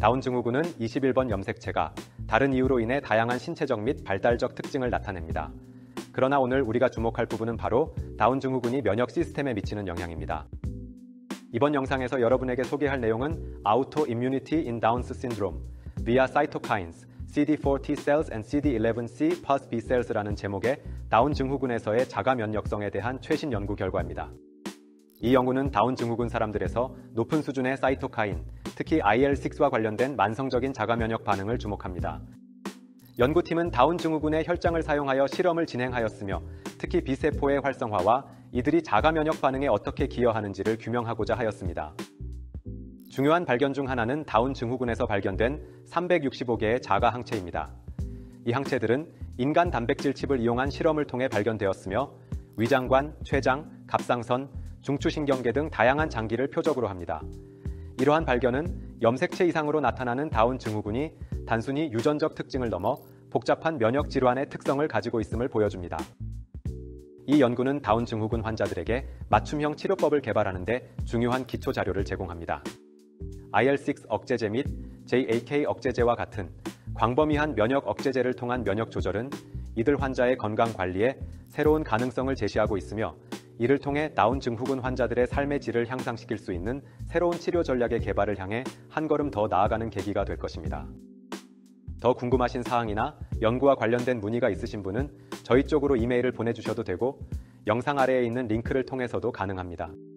다운 증후군은 21번 염색체가 다른 이유로 인해 다양한 신체적 및 발달적 특징을 나타냅니다. 그러나 오늘 우리가 주목할 부분은 바로 다운 증후군이 면역 시스템에 미치는 영향입니다. 이번 영상에서 여러분에게 소개할 내용은 Autoimmunity in Down's Syndrome via Cytokines, CD4 T cells and CD11C plus B cells라는 제목의 다운 증후군에서의 자가 면역성에 대한 최신 연구 결과입니다. 이 연구는 다운 증후군 사람들에서 높은 수준의 사이토카인, 특히 IL-6와 관련된 만성적인 자가 면역 반응을 주목합니다. 연구팀은 다운 증후군의 혈장을 사용하여 실험을 진행하였으며 특히 B세포의 활성화와 이들이 자가 면역 반응에 어떻게 기여하는지를 규명하고자 하였습니다. 중요한 발견 중 하나는 다운 증후군에서 발견된 365개의 자가 항체입니다. 이 항체들은 인간 단백질 칩을 이용한 실험을 통해 발견되었으며 위장관, 췌장, 갑상선, 중추신경계 등 다양한 장기를 표적으로 합니다. 이러한 발견은 염색체 이상으로 나타나는 다운 증후군이 단순히 유전적 특징을 넘어 복잡한 면역 질환의 특성을 가지고 있음을 보여줍니다. 이 연구는 다운 증후군 환자들에게 맞춤형 치료법을 개발하는 데 중요한 기초 자료를 제공합니다. IL-6 억제제 및 JAK 억제제와 같은 광범위한 면역 억제제를 통한 면역 조절은 이들 환자의 건강 관리에 새로운 가능성을 제시하고 있으며 이를 통해 다운 증후군 환자들의 삶의 질을 향상시킬 수 있는 새로운 치료 전략의 개발을 향해 한 걸음 더 나아가는 계기가 될 것입니다. 더 궁금하신 사항이나 연구와 관련된 문의가 있으신 분은 저희 쪽으로 이메일을 보내주셔도 되고 영상 아래에 있는 링크를 통해서도 가능합니다.